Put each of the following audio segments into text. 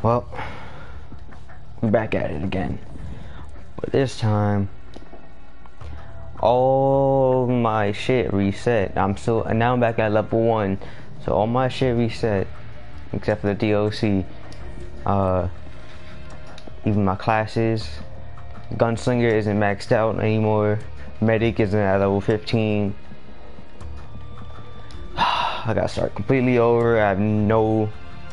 Well, we're back at it again. But this time, all my shit reset. Now I'm back at level 1. So all my shit reset, except for the DOC. Even my classes. Gunslinger isn't maxed out anymore. Medic isn't at level 15. I gotta start completely over. I have no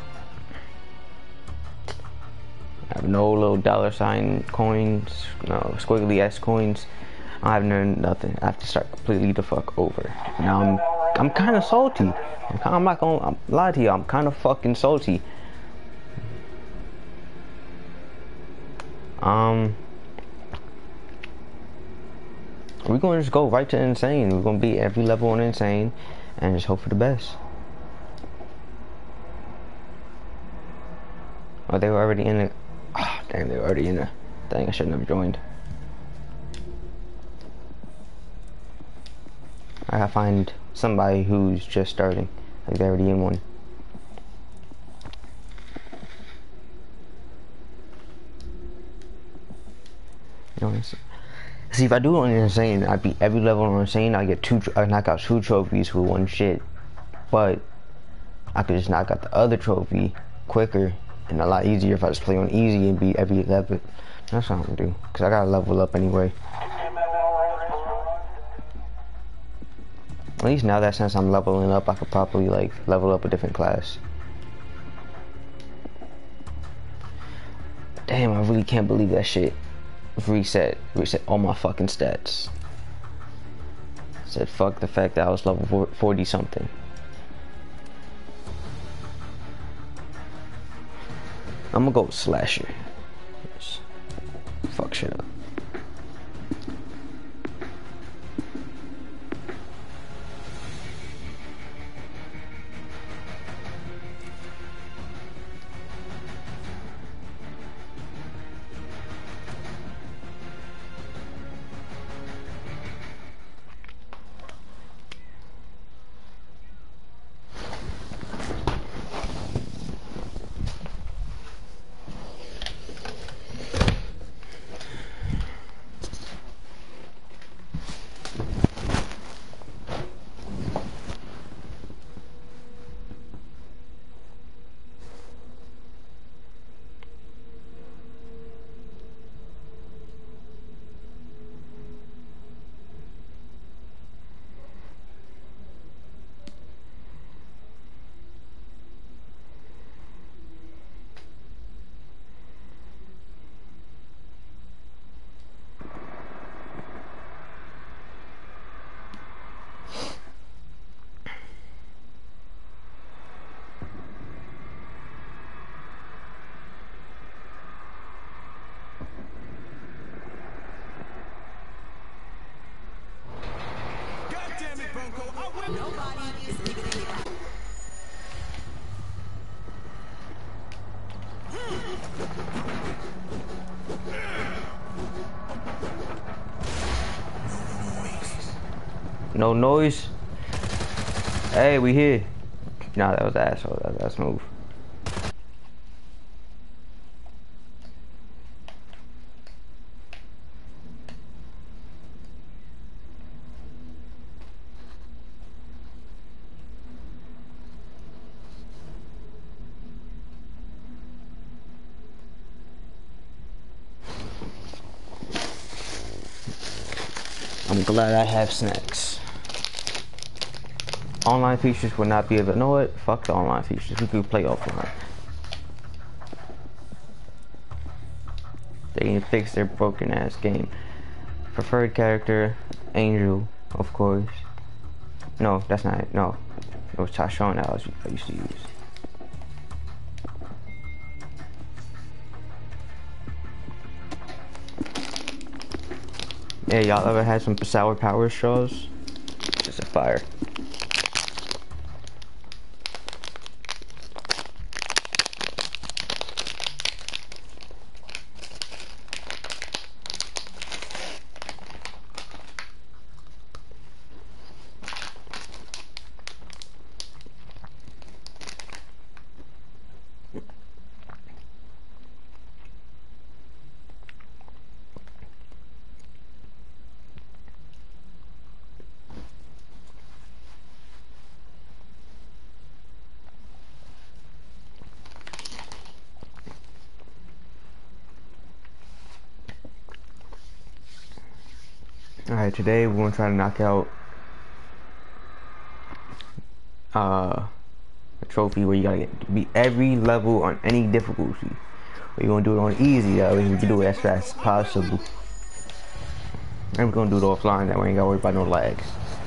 little $ coins, no squiggly S coins. I have nothing. I have to start completely the fuck over. Now I'm kind of salty. I'm not gonna lie to you. I'm kind of fucking salty. We're gonna just go right to insane. We're gonna beat every level on insane and just hope for the best. Oh, they were already in the. Oh, damn, they were already in the thing. I shouldn't have joined. I gotta find somebody who's just starting. Like they're already in one. You know, see, if I do it on insane, I beat every level on insane. I knock out 2 trophies with one shit. But I could just knock out the other trophy quicker and a lot easier if I just play on easy and beat every level. That's what I'm gonna do, cause I gotta level up anyway. At least now that since I'm leveling up, I could probably like level up a different class. Damn, I really can't believe that shit. Reset all my fucking stats. Said fuck the fact that I was level 40 something. I'm gonna go with slasher. Just fuck shit up. No noise. Hey, we here. Nah, that was asshole. That's move. I'm glad I have snacks. Online features will not be able. You know what? Fuck the online features. We could play offline. They need to fix their broken ass game. Preferred character, Angel, of course. No, that's not it. No, it was Tashon that I used to use. Yeah, y'all ever had some sour power straws? Just a fire. Alright, today we're gonna try to knock out a trophy where you gotta beat every level on any difficulty. We're gonna do it on easy, that way we can do it as fast as possible. And we're gonna do it offline, that way we ain't gotta worry about no lag.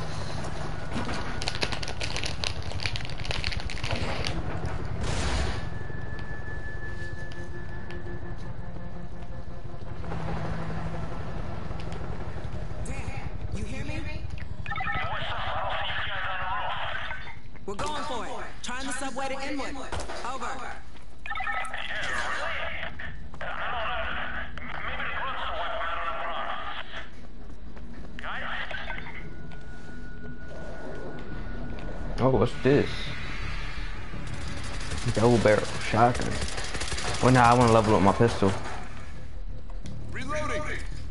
You hear me? We're going for it. Trying the subway to Inwood. Over. Oh, what's this? Double barrel shotgun. Well, now I want to level up my pistol. Reloading.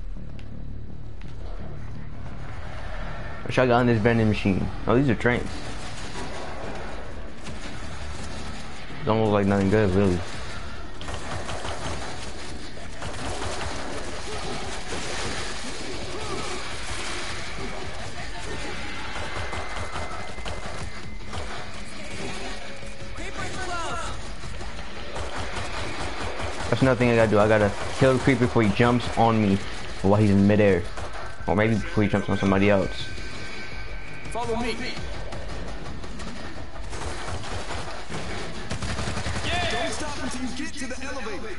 A shotgun in this vending machine. Oh, these are trains. Don't look like nothing good, really. That's another thing I gotta do. I gotta kill the creeper before he jumps on me while he's in midair. Or maybe before he jumps on somebody else. Follow me. Yeah. Don't stop until you get to the elevator.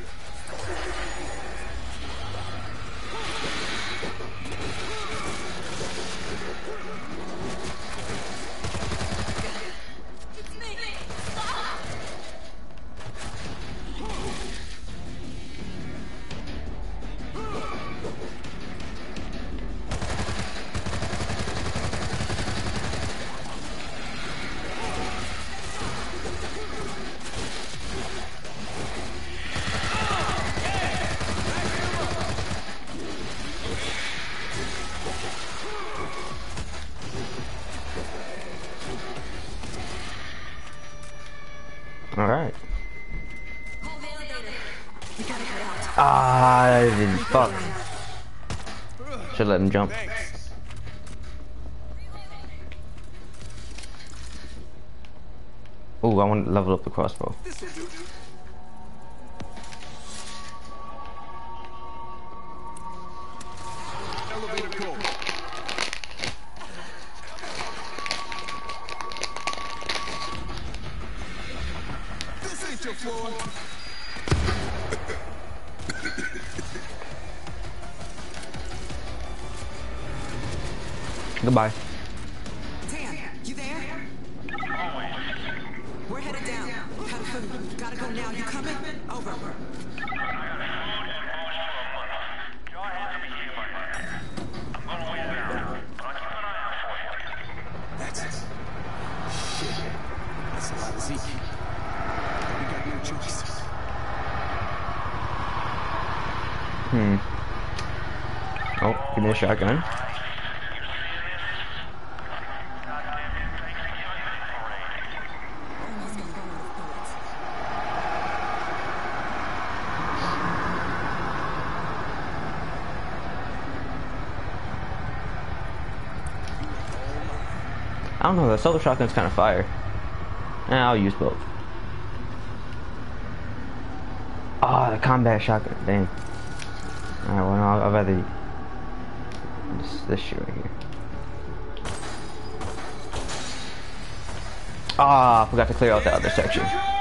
Alright. Ah, I didn't. Fuck. Should let him jump. Thanks. Oh, I want to level up the crossbow. This'll do. Elevator code. This ain't your floor. Goodbye. Tan, you there? We're headed down. Have food. Gotta go now. You coming? Over. That's it. Shit. That's a lot of Zeke. We got no choice. Oh, give me a shotgun. I don't know, the solar shotgun's kind of fire. I'll use both. Ah, the combat shotgun, dang. Alright, well, no, I'd rather this shit right here. Ah, I forgot to clear out the other section.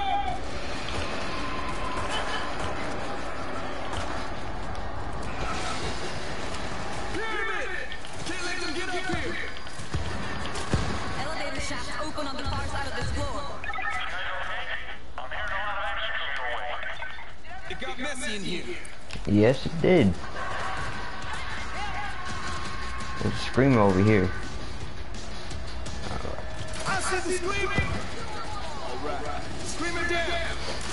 Elevator shaft open on the far side of this floor. It got messy in here. Yes, it did. There's a screamer over here. I said the screaming. All right. Screaming down.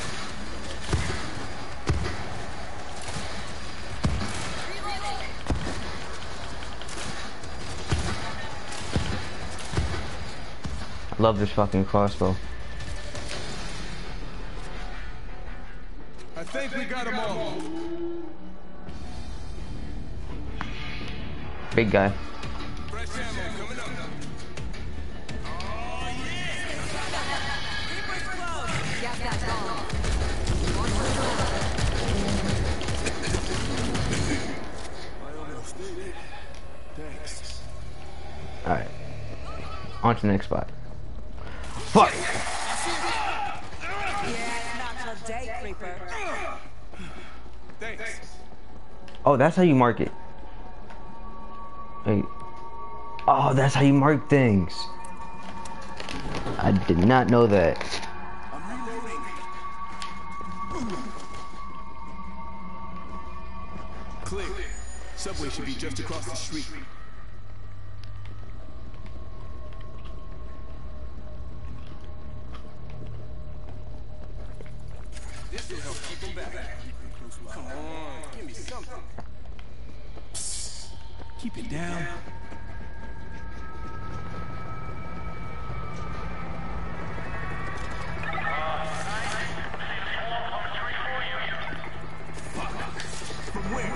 I love this fucking crossbow. I think we got them all. Big guy. on to the next spot. Fuck! Yeah, it's not your day, creeper. Thanks. Oh, that's how you mark it. Wait. Oh, that's how you mark things. I did not know that. I'm reloading. Clear. Subway should be just across the street. This will help keep them back. Come on, give me something. Psst. Keep it down. From where?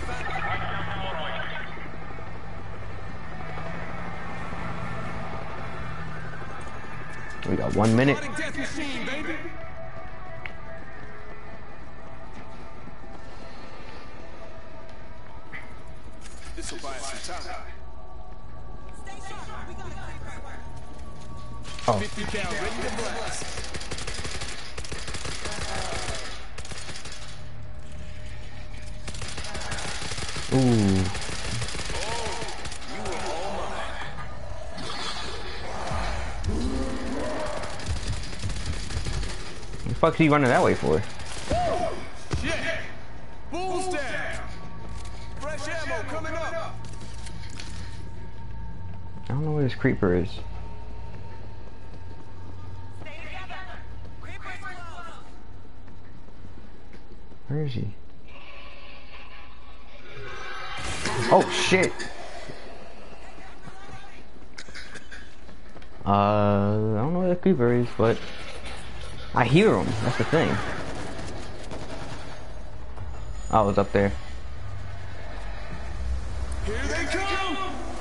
We got 1 minute. Death machine, baby. This will buy us some time. Stay sharp. We got a creeper. Oh. 50 cal ready to blast. Ooh. What the fuck are you running that way for? Shit! Bulls down! Fresh ammo coming up! I don't know where this creeper is. Stay together. Creeper's close. Where is he? Oh shit! I don't know where the creeper is, but I hear him. That's the thing. Oh, it's up there. Here they come!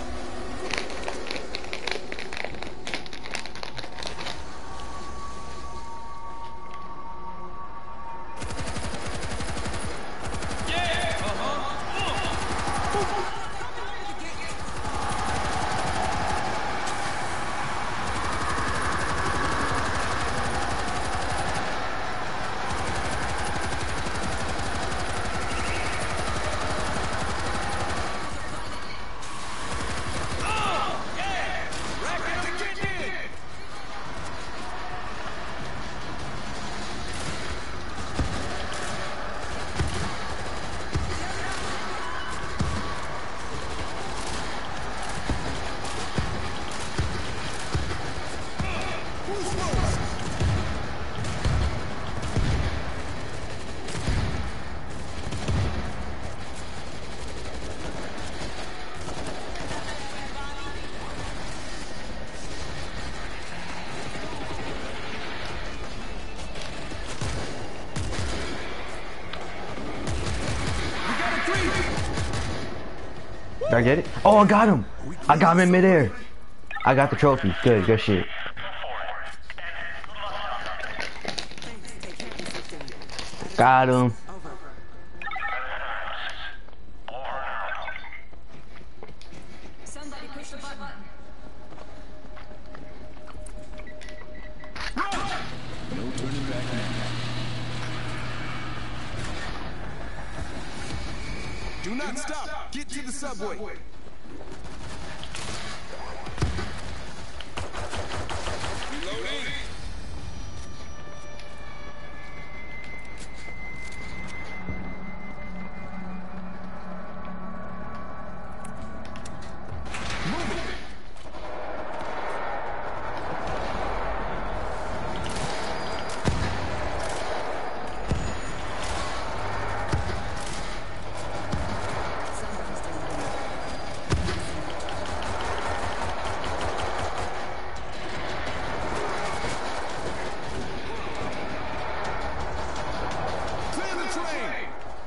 Did I get it? Oh, I got him! I got him in midair. I got the trophy. Good, good shit. Got him. Somebody push the button. No turning back now. Do not stop! Get to the subway! Reloading! Clear the train!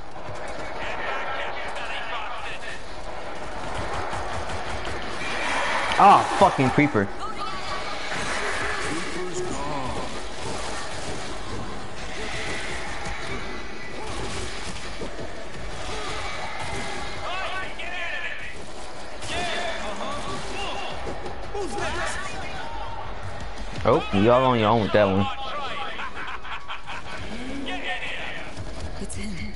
Ah, fucking creeper. Creeper's gone. Who's next? Oh, y'all on your own with that one. It's in.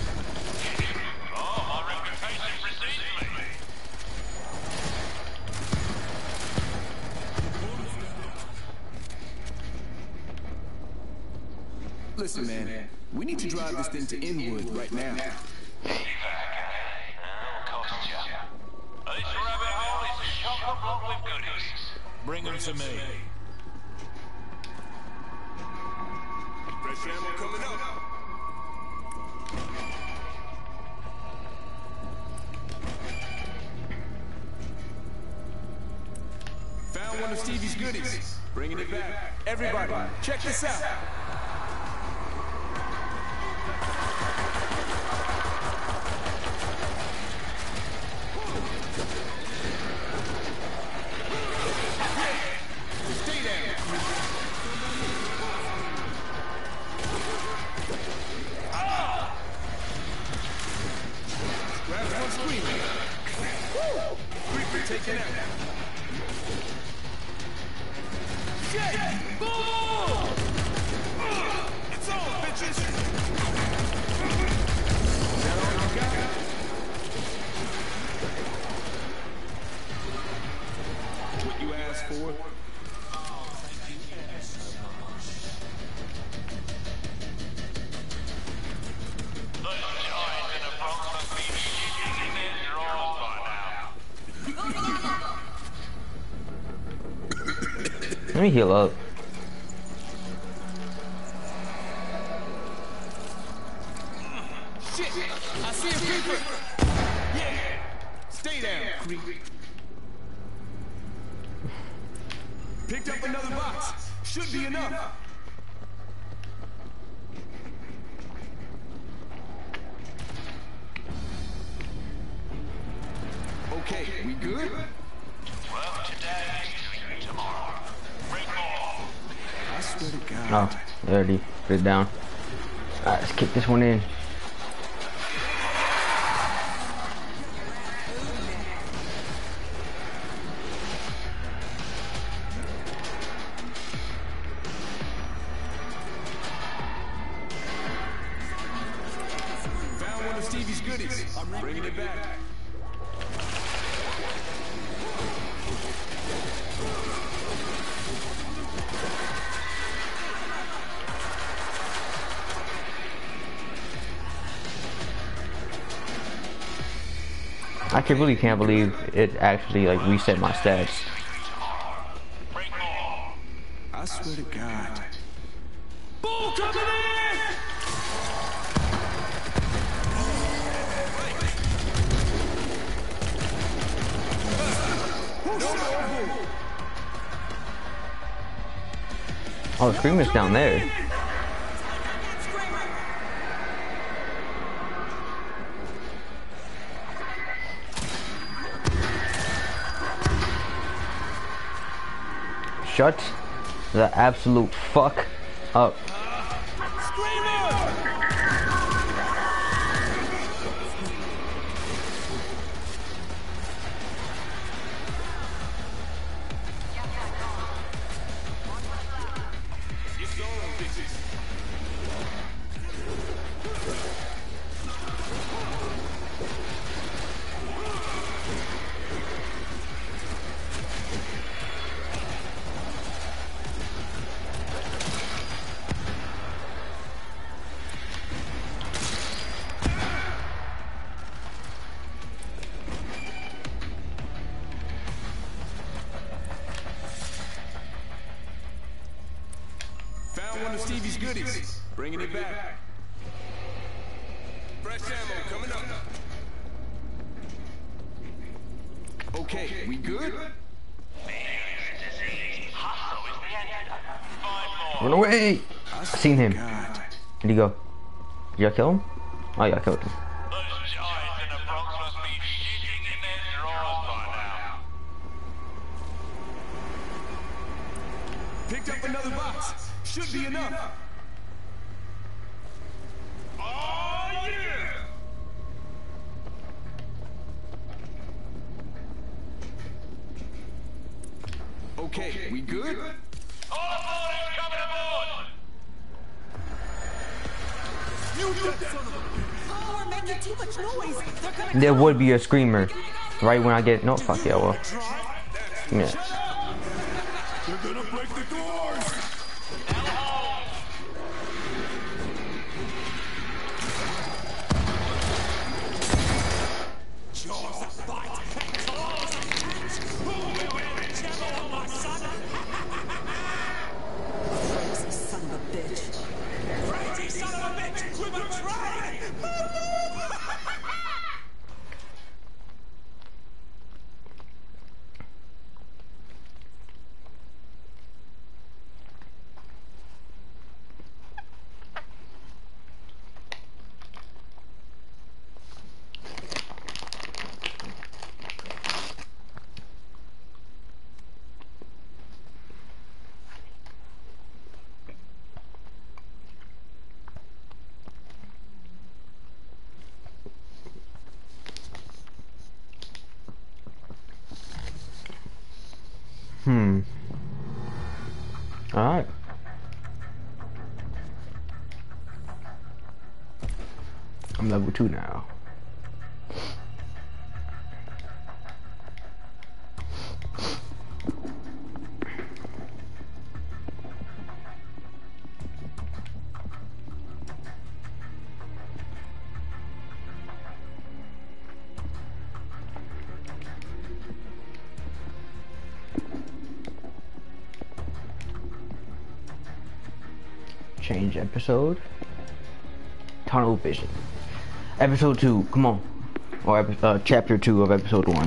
Listen, man, we need to drive this thing to Inwood right now. Bring them to me. Fresh ammo coming up. Found one of Stevie's goodies. Bringing it back. Everybody, check this out. Taken out. Shit! Boom! It's on, bitches! Is that all you got? What you asked for? Let me heal up. Shit! I see a creeper! Yeah! Stay down, creep. Picked up another box. Should be enough. Okay, we good? Well, today, tomorrow. Bring more. I swear to God. Oh, they already put it down. Alright, let's kick this one in. Found one of Stevie's goodies. I'm bringing it back. I really can't believe it actually like reset my stats. Bring more. I swear to God. Bull coming in! Oh, the screamer's down there. Shut the absolute fuck up. Found one of Stevie's goodies. Bringing it back. Fresh ammo coming up. Okay, we good? Run away! I seen him. God. Where'd he go? Did y'all kill him? Oh yeah, I killed him. Those giants in the Bronx must be shitting in their drawers by now. Picked up another box. Should be enough. Oh yeah! Okay, we good? Oh, Oh, we're making too much noise. They're gonna There would be a screamer right when I get no fuck yeah well. Yeah. They're gonna break the doors. Jaws of fight. Claws of cats. Who will win? Gemma or my son? crazy son of a bitch. Crazy son of a bitch! We were trying! Alright. I'm level 2 now. Change episode. Tunnel vision. Episode 2, come on. Or chapter 2 of episode 1.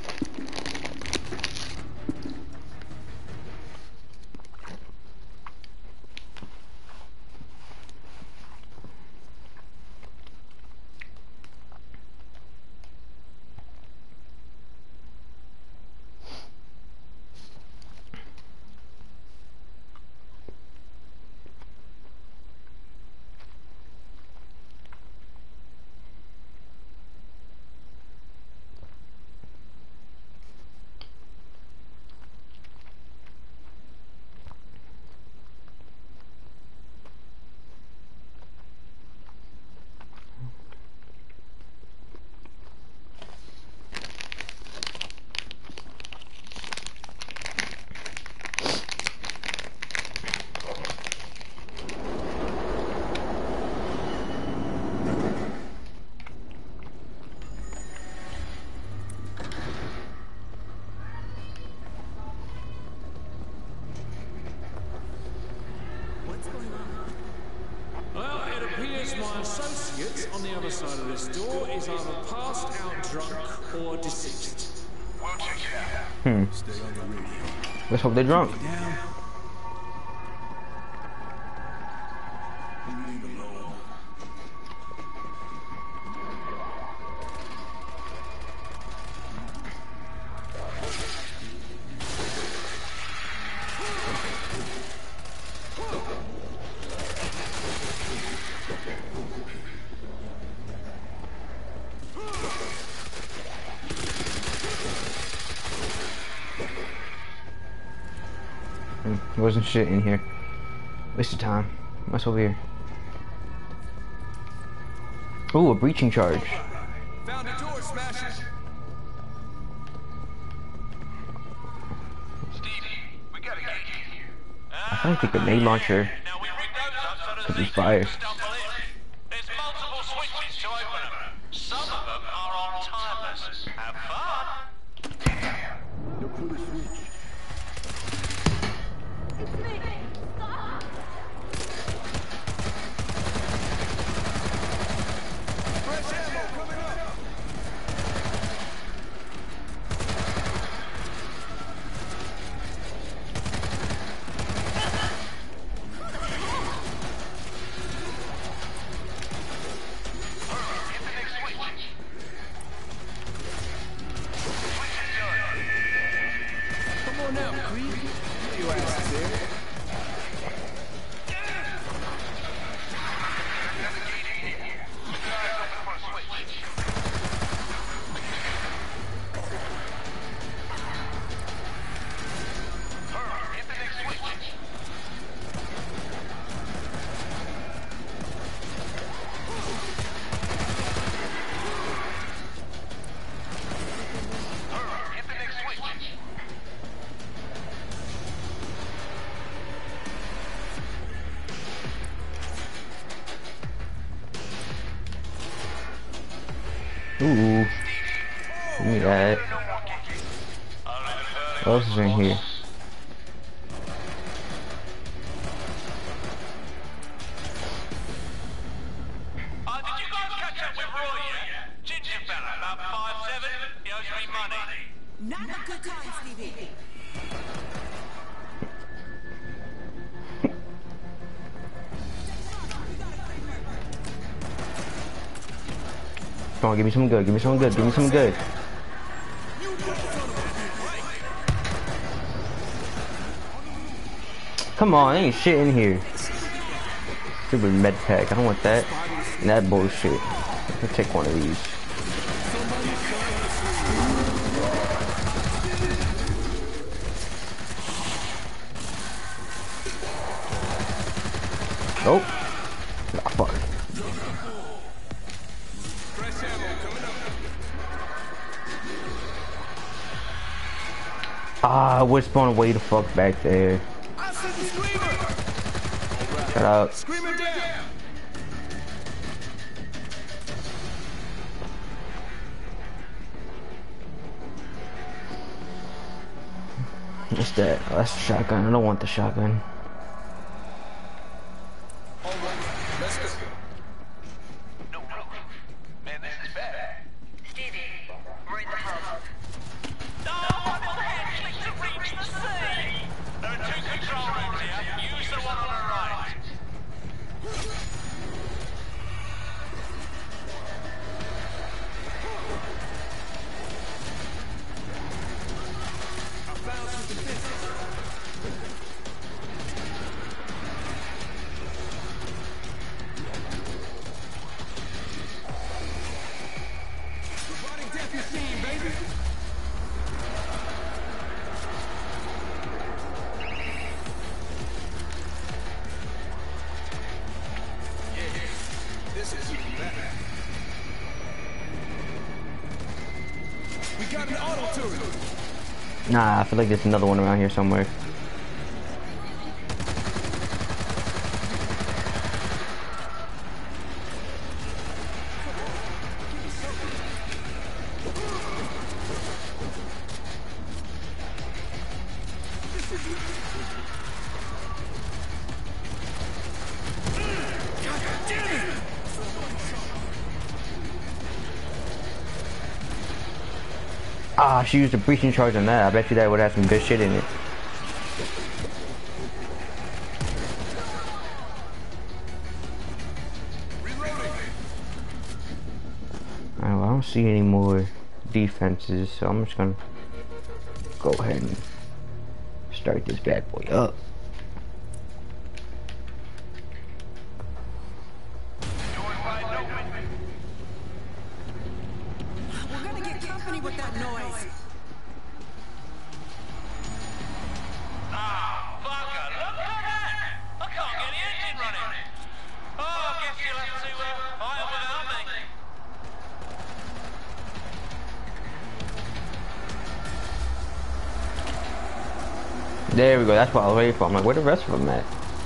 What's going on? Well, it appears my associate on the other side of this door is either passed out drunk or deceased. We'll check it out. Stay on the radio. Let's hope they're drunk. Down. Leave alone. Wasn't shit in here. Waste of time. What's over here? Ooh, a breaching charge. Found a door smasher. Stevie, we gotta get in here. I feel like the grenade launcher Now we rig those up so could that be fire. stumble in. There's multiple switches to open them. Some of them are on timers. Have fun. Look for the switch. Fresh ammo coming up. Hit the next switch. Switch is done. Come on now, creep. Get your ass there. Ooh. Give me that. What else is in here? Did you guys catch up with Roy yet? Ginger fella, about 5'7". He owes me money. Not a good time, Stevie. Come on, give me something good. Give me something good. Give me something good. Come on, ain't shit in here. Stupid med pack. I don't want that. And that bullshit. I'll take one of these. Oh. Ah, fuck. Ah, we're spawning way the fuck back there. Shut up. What's that? Oh, that's a shotgun. I don't want the shotgun. Man, this is bad. Stevie, we're in the hub. To reach the sea. There are 2 control rooms here. Use the one on the right. This is even better. We got an auto turret. Nah, I feel like there's another one around here somewhere. Ah, she used a breaching charge on that. I bet you that would have some good shit in it. Alright, well, I don't see any more defenses, so I'm just gonna go ahead and start this bad boy up. We're gonna get company with that noise. Ah, bugger, look at that! I can't get the engine running. Oh, I guess you'll have to fight without me. There we go, that's what I was waiting for. I'm like, where the rest of them at?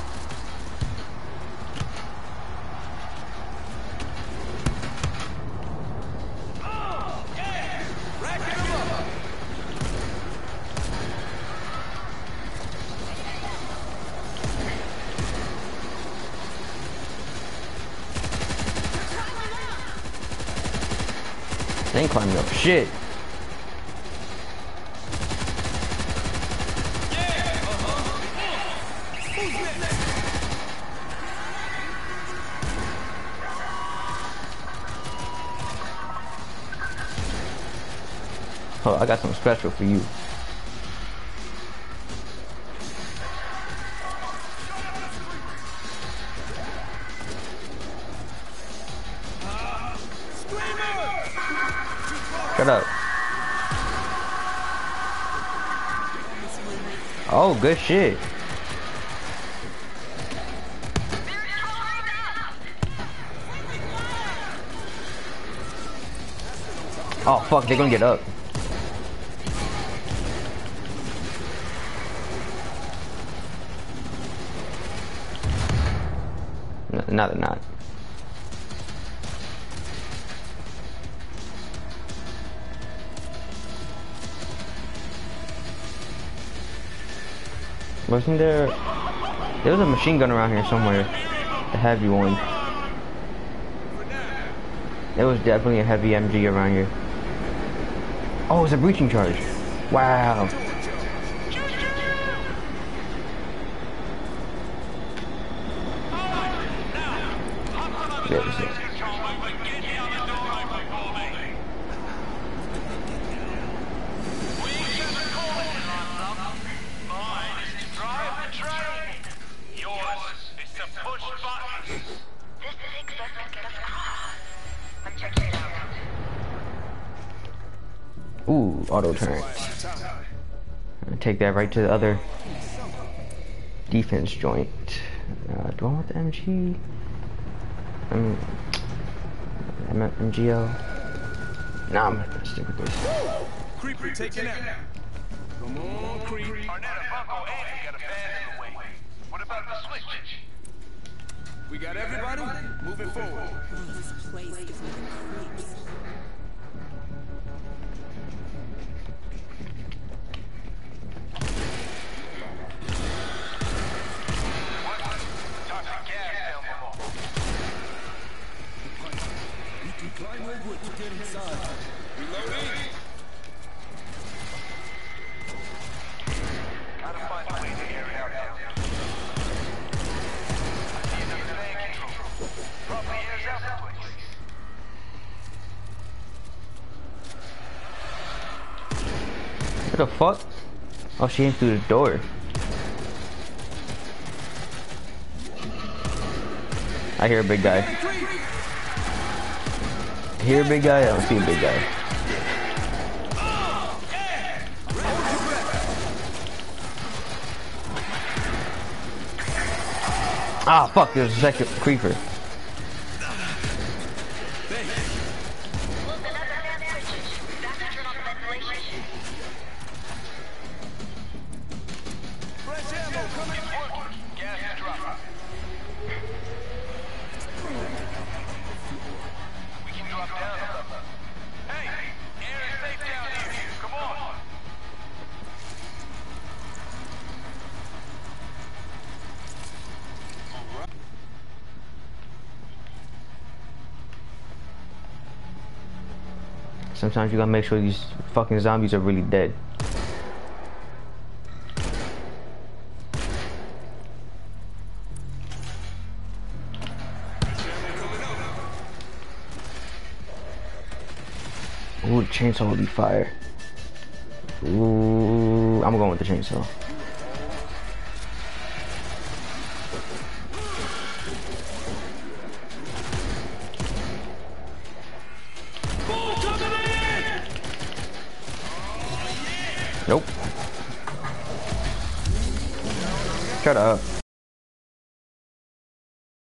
They ain't climbing up shit. Oh, I got something special for you. Shut up. Oh, good shit. Oh fuck, they're gonna get up. No, they're not. Wasn't there? There was a machine gun around here somewhere. The heavy one. There was definitely a heavy MG around here. Oh, it's a breaching charge. Wow. Yeah, this is. This thing's best to get us across. I'm checking it out. Ooh, auto turn. Take that right to the other defense joint. Do I want the MG? MGL? Nah, I'm gonna stick with this. Creeper, taking out. Come on, creep. Arnetta, Bunko, Andy got a band in the way. What about the switch? We got everybody moving forward. This place gives me the creeps. Toxic gas down below. You can climb over it to get inside. Reloading. Gotta find a way to air it out now. I see another fan control. Probably airs out the place. What the fuck? Oh, she came through the door. I hear a big guy. I hear a big guy, I don't see a big guy. Ah, fuck, there's a second creeper. Look, another fan switch. Back to turn on the ventilation. Fresh ammo coming. Gas is dropping. We can drop down a level. Hey, air is safe down here. Come on. Sometimes you gotta make sure these fucking zombies are really dead. Ooh, the chainsaw will be fire. Ooh, I'm going with the chainsaw. Nope. Shut up.